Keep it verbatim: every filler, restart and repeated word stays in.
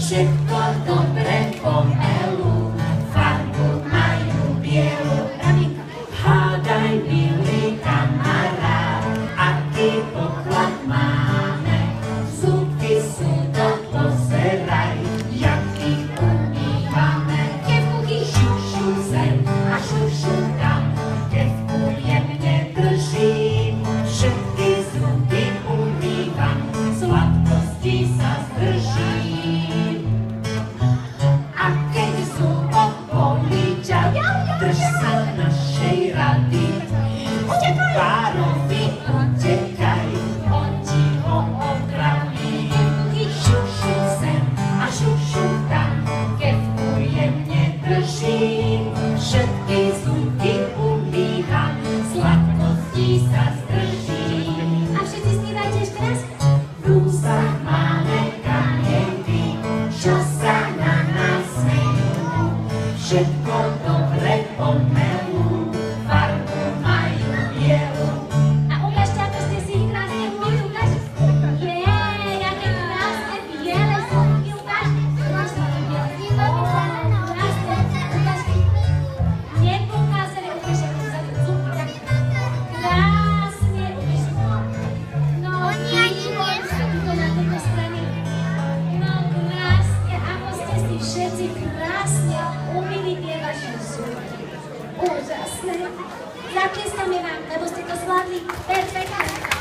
Všetko dobre pomelu, farbu majú bielu. Hádaj, milý kamarát, aký poklad máme. Zubky sú to pozeraj, jaký umývame. Kevkuchy šušu sem a šušu tam, kevku jemne držím, všetky zuby umývam, sladkosti sa zdržím. A keď zubok bolí ťa, drž sa našej rady. Zubárovi utekaj, on ti ho opraví. Šušu sem a šušu tam, kevku jemne držím, všetky zuby umývam, sladkosti sa zdržím. A všetci snívajte ešte raz. V ústach máme kamienky, čo sa na nás smejú. Všetko dobre pomelú, farbu majú bielu. A ukážte, ako ste si ich krásne umýli, ukážte. Jej, aké krásne biele zubky, ukážte. Krásne biele. Ó, krásne, ukážte. Nepokázali, ukážte, ako sa tu zubky tak krásne ukážte. No, vidíte, to na tejto strane. No, krásne, ako ste si všetci krásne umýli tie vaše zubky. Úžasné. Zatlieskame vám, lebo ste to zvládli perfektne.